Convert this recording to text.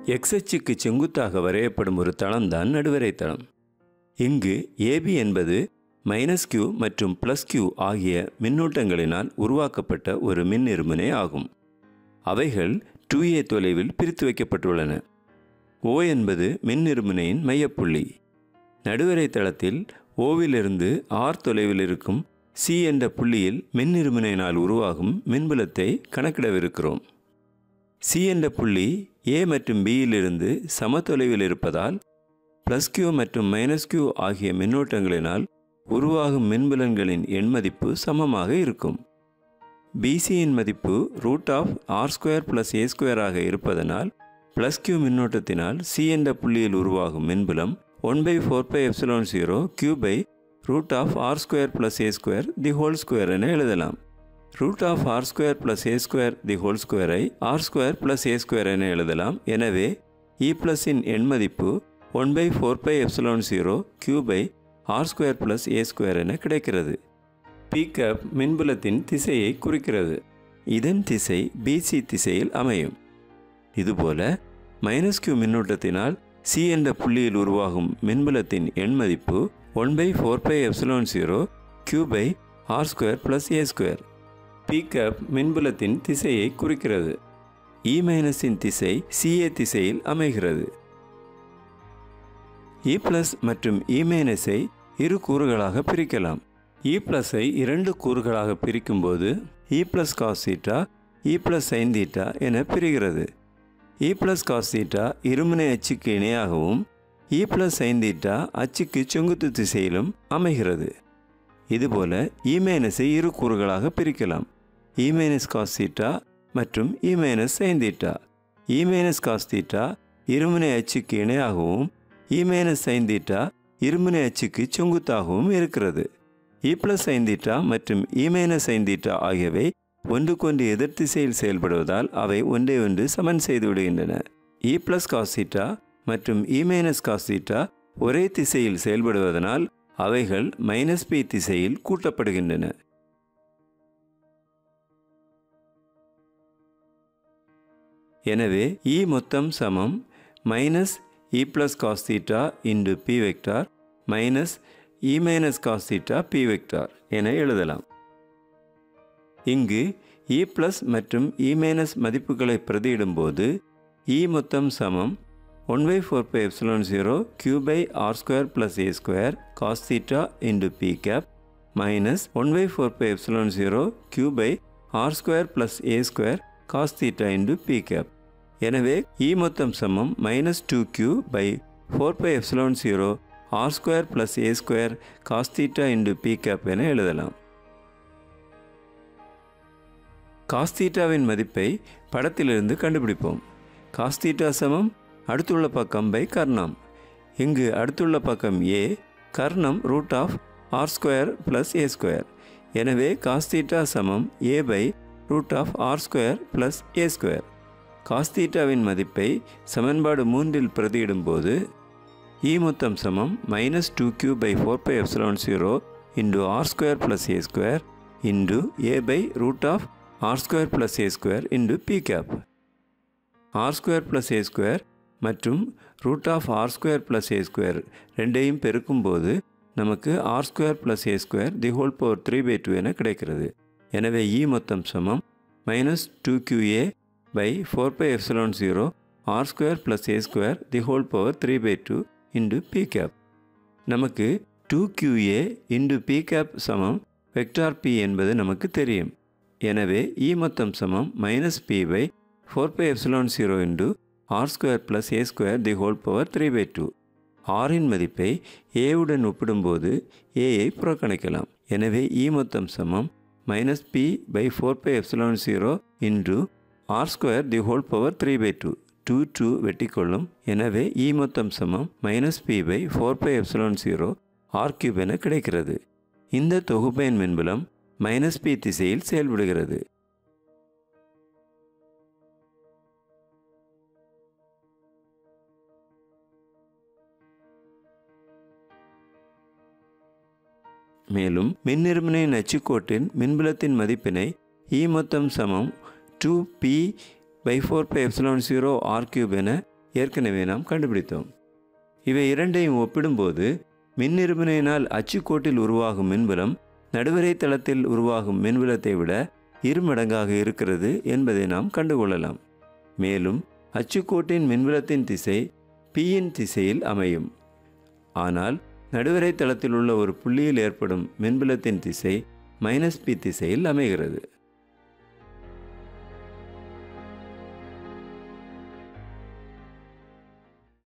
x அச்சுக்கு செங்குத்தாக வரையப்படும் ஒரு தளம்தான் நடுவரை தளம். இங்கு AB என்பது -q மற்றும் +q ஆகிய மின்னூட்டங்களினால் உருவாக்கப்பட்ட ஒரு மின் இருமுனை ஆகும். அவைகள் 2a தொலைவில் பிரித்து வைக்கப்பட்டுள்ளன. O என்பது மின் இருமுனையின் மையப்புள்ளி. நடுவரை தளத்தில் Oவிலிருந்து r தொலைவில் இருக்கும் C என்ற புள்ளியில் மின் இருமுனையினால் உருவாகும் மின்புலத்தை கணக்கிடவிருக்கிறோம். C என்ற புள்ளி A மற்றும் Bயிலிருந்து சம தொலைவில் இருப்பதால் +q மற்றும் -q ஆகிய மின்னோட்டங்களினால் உருவாகும் மின்புலன்களின் எண்மதிப்பு சமமாக இருக்கும். BCயின் மதிப்பு √r² + a² ஆக இருப்பதனால் +q மின்னோட்டத்தினால் C என்ற புள்ளியில் உருவாகும் மின்புலம் 1/4πε0 q/√r² + a² என எழுதலாம். √r² + a² ஐ r² + a² என எழுதலாம். எனவே E+இன் எண்மதிப்பு 1/4πε0 q/r² + a² என கிடைக்கிறது. P மின்புலத்தின் திசையை குறிக்கிறது. இதன் திசை BC திசையில் அமையும். இதுபோல -q மின்னோட்டத்தினால் C என்ற புள்ளியில் உருவாகும் மின்புலத்தின் எண்மதிப்பு 1/4πε0 q/r² + a². P மின்புலத்தின் திசையை குறிக்கிறது. E- திசை CA திசையில் அமைகிறது. E+ மற்றும் E- இரு கூறுகளாக பிரிக்கலாம். E+ஐ இரண்டு கூறுகளாக பிரிக்கும்போது E+ cos θ, E+ sin θ என பிரிகிறது. E+ cos θ இருமுனை அச்சுக்கு இணையாகவும் E+ sin θ அச்சுக்கு செங்குத்து திசையிலும் அமைகிறது. இதுபோல E- இரு கூறுகளாக பிரிக்கலாம். E- cos θ மற்றும் E- sin θ. E- cos θ இருமுனை அச்சுக்கு இணையாகவும் E- sin θ இருமுனை அச்சுக்கு செங்குத்தாகவும் இருக்கிறது. E+ sin θ மற்றும் E- sin θ ஆகியவை ஒன்றுக்கொன்று எதிர் திசையில் செயல்படுவதால் அவை ஒன்றை ஒன்று சமன் செய்து விடுகின்றன. E+ cos θ மற்றும் E- cos θ ஒரே திசையில் செயல்படுவதனால் அவைகள் -p திசையில் கூட்டப்படுகின்றன. எனவே E மொத்தம் சமம் -E+ cos θ × p vector -E- cos θ p என எழுதலாம். இங்கு E+ மற்றும் E- மதிப்புகளை பிரதியிடும்போது E மொத்தம் சமம் 1/4πε0 q/r² + a² cos θ × p -1/4πε0 q/r² + a² cos θ × p. எனவே E மொத்தம் சமம் -2q/4πε0 r² + a² cos θ × p என எழுதலாம். cos θவின் மதிப்பை படத்திலிருந்து கண்டுபிடிப்போம். cos θ சமம் அடுத்துள்ள பக்கம் கர்ணம். இங்கு அடுத்துள்ள பக்கம் a, கர்ணம் √r² + a². எனவே cos θ சமம் a/√r² + a². cos θவின் மதிப்பை சமன்பாடு 3இல் பிரதியிடும்போது E மொத்தம் சமம் -2q/4πε0 × r² + a² × a/√r² + a² × p. r² + a² மற்றும் √r² + a² ரெண்டையும் பெருக்கும்போது நமக்கு r² + a² 3/2 என கிடைக்கிறது. எனவே E மொத்தம் சமம் -2qa/4πε0 r² + a² 3/2 × p. நமக்கு 2qa × p சமம் வெக்டார் p என்பது நமக்கு தெரியும். எனவே E மொத்தம் சமம் -p/4πε0 × r² + a² 3/2. rன் மதிப்பை a உடன் ஒப்பிடும்போது a ஐ புறக்கணிக்கலாம். எனவே E மொத்தம் சமம் -p/4πε0 × r² 3/2. 2 வெட்டிக்கொள்ளும். எனவே E மொத்தம் சமம் -p/4πε0 r³ என கிடைக்கிறது. இந்த தொகுப்பையின் மின்புலம் -p திசையில் செயல்படுகிறது. மேலும் மின்னிருமுனையின் அச்சுக்கோட்டின் மின்புலத்தின் மதிப்பினை E மொத்தம் சமம் 2p/4πε0 r³ என ஏற்கனவே நாம் கண்டுபிடித்தோம். இவை இரண்டையும் ஒப்பிடும்போது மின்னிருமுனையினால் அச்சுக்கோட்டில் உருவாகும் மின்புலம் நடுவரை தளத்தில் உருவாகும் மின்புலத்தை விட 2 மடங்காக இருக்கிறது என்பதை நாம் கண்டுகொள்ளலாம். மேலும் அச்சுக்கோட்டின் மின்புலத்தின் திசை Pயின் திசையில் அமையும். ஆனால் நடுவரை தளத்தில் உள்ள ஒரு புள்ளியில் ஏற்படும் மின்புலத்தின் திசை -P திசையில் அமைகிறது.